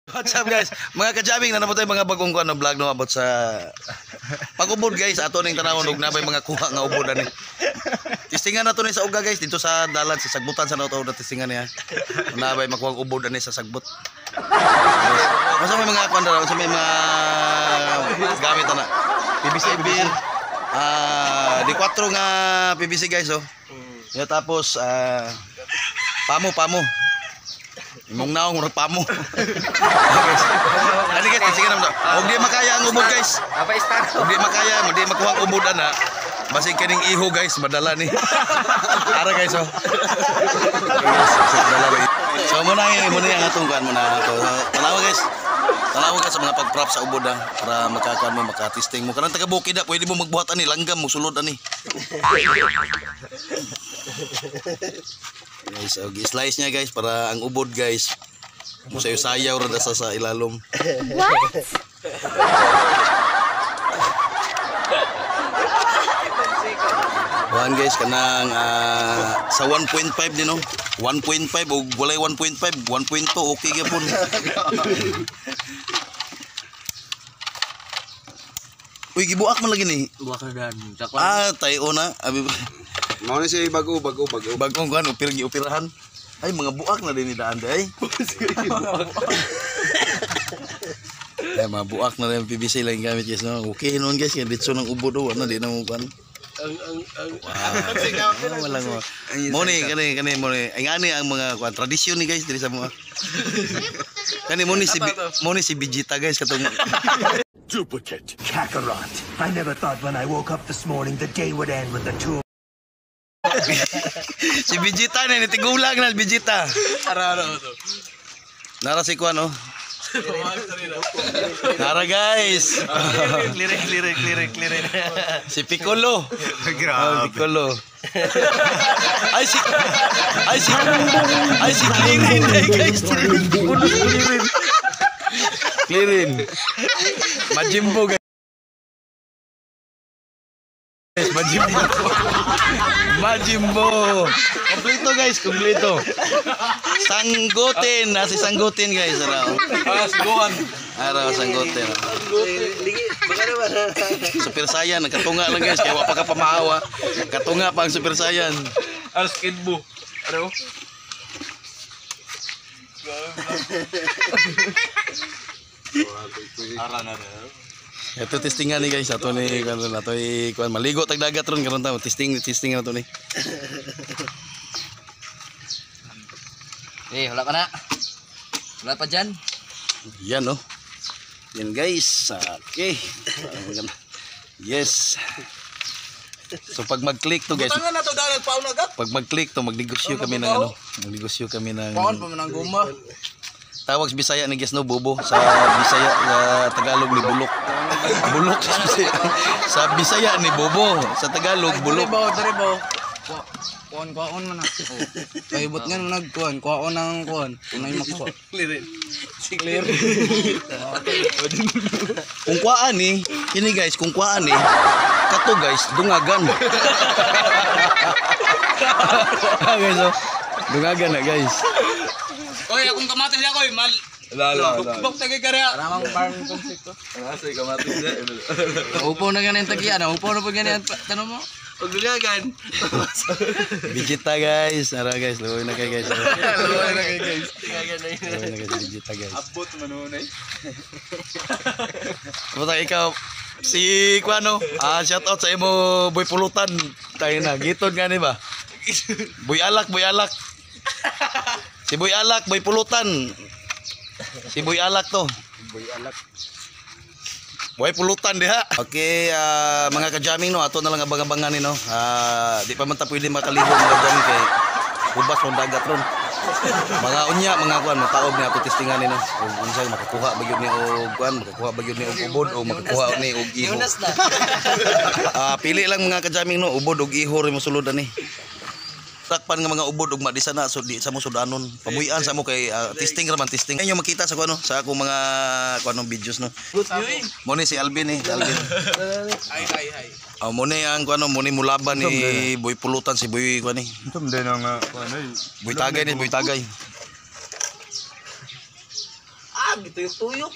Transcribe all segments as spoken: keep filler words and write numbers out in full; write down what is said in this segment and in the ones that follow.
What's up guys? Mga ka-jamming na naman tayo mga bagong kuan no vlog no about sa pag-ubod guys. Ato ning tanawon og nabay mga kuha nga ubod ani. Tistingan nato ni sa uga guys dito sa dalan sa sagbutan sa nato na tistingan niya. Nabay makuha ubod ani sa sagbut. Masa may mga kuan daw sa may mga gamit na P V C bill. Ah, di kwatro nga P V C guys oh. Ya tapos ah pamo pamo. Imong naong murag pamo. Guys. Ani guys, sige na. Og di makaya ang ubod guys. Apa istan? Og di makaya, di makuha ang ubod ana. Basig kining iho guys, madala ni. Ara guys oh. Guys, madala ni. So mo na mo na ang atong kan mo na to. Tanawa guys. Tanawa ka sa mga pag-prop sa ubod ah para makakuan mo, maka-testing mo. Kanang taga bukid ah, pwede mo magbuhat ani langgam mo sulod ani. Guys, og slice niya guys para ang ubod guys. Musayo-sayaw ra sa sa ilalom. What? Kuan guys kanang uh, sa one point five din no. one point five og walay one point five, one point two okay gyapon. Uy, gibuak man lagi ni. Buak na dan. Ah, tayo na. Abi Mau ni si bago bago bago. bagong kan upir gi upirahan. Ay mga buak na din ni daan day. Ay mga buak na din P V C lang gamit guys no. Okay noon guys, kaya ditso ng ubod do na di na mo kan. Ang ang ang Wow. Wala mo. Mo ni kani kani mo ni ay ngani ang mga kuan tradisyon ni guys diri sa mga. Kani mo ni si mo ni si Vegeta guys katong Duplicate. Kakarot. I never thought when I woke up this morning the day would end with the two. si Vegeta na ni tigulang na Vegeta. araro to. Nara si kuan oh. Nara guys. Lirik lirik lirik lirik. Si Piccolo. Grabe. Oh, Piccolo. Ay si Ay si Ay si Clearin guys. Unos Clearin. Clearin. Majimbo guys. Majimbo. Majimbo. Kompleto guys, kompleto. Sanggutin, nasi sanggutin guys. Araw. Ah, suguan. Araw sanggutin. Ligi, baka naman. Super Saiyan, katunga lang guys, kaya wa pa ka pamahawa. Katunga pa ang Super Saiyan. Al skidbo. Aro. Ara na na. Ito testingan ni guys, ato ni karon ato i kuan maligo tag dagat ron karon ta testing testing na to ni. Eh, wala ka na. Wala pa dyan. Yan no. Yan guys. Okay. Yes. So pag mag-click to guys, Tangan na to dahil nagpaon agad. pag mag-click to magnegosyo kami ng ano, magnegosyo kami ng Paon pa man ang guma. tawag sa Bisaya ni guys no bobo sa Bisaya sa Tagalog ni bulok. Bulok sa Bisaya. Sa Bisaya ni bobo, sa Tagalog bulok. Deribo, deribo. Kuan kuan man na. Oh. Kahibot nga nag kuan, kuan ang kuan. Tunay makuha. Clear. Si clear. Kung kuaan ni, kini guys, kung kuaan ni, kato guys, dungagan. Guys, oh. Dungagan na guys. Oy, akong kamatis niya koy, mal. Lalo. Buk tagay ka rin. Aramang parang konsepto. Nasa kamatis na. Upo na ganyan tagian, upo na po ganyan tanong mo. Pag dungagan. Vegeta guys, ara guys, luoy na kay guys. Luoy na kay guys. Luoy na kay Vegeta guys. Abot manunay. Basta ikaw si Kuano, ah shout out sa imo boy pulutan. Tayo na, gitod nga ni ba? Boy alak, boy alak. Si Boy Alak, Boy Pulutan. Si Boy Alak to. Boy alak. Boy Pulutan diha. Okay, uh, mga ka-jamming no, ato na lang abang-abangan ni no. Uh, di pa man ta pwede makaligo mga ka-jamming kay ubas ron dagat ron. Mga unya, mga kuan, mataob ni ato testingan ni no. Ug unsay makakuha ba gyud ni og kuan, makakuha ba gyud ni og ubod o makakuha ni og iho. Ah, pili lang mga ka-jamming no, ubod og iho ri mosulod ani. Takpan nga mga ubod ug madisa na so di sa mo sudanon. Pabuyan sa mo kay uh, testing ra man testing. Inyo makita sa kuno sa akong mga kuno videos no. Mo ni si Alvin eh, Alvin. Ay ay ay. Oh, mo ni ang kuno mo ni mulaban ni Boy Pulutan si Boy kuno ni. Tum din ang ano Boy Tagay ni Boy Tagay. Lag, tuyok-tuyok.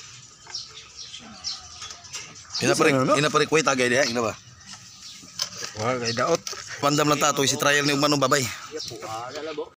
Ina pa rin, ina pa rin kuwait agay diha, ina ba? Wah, kay daot. Pandam lang tato si trial ni umano babay.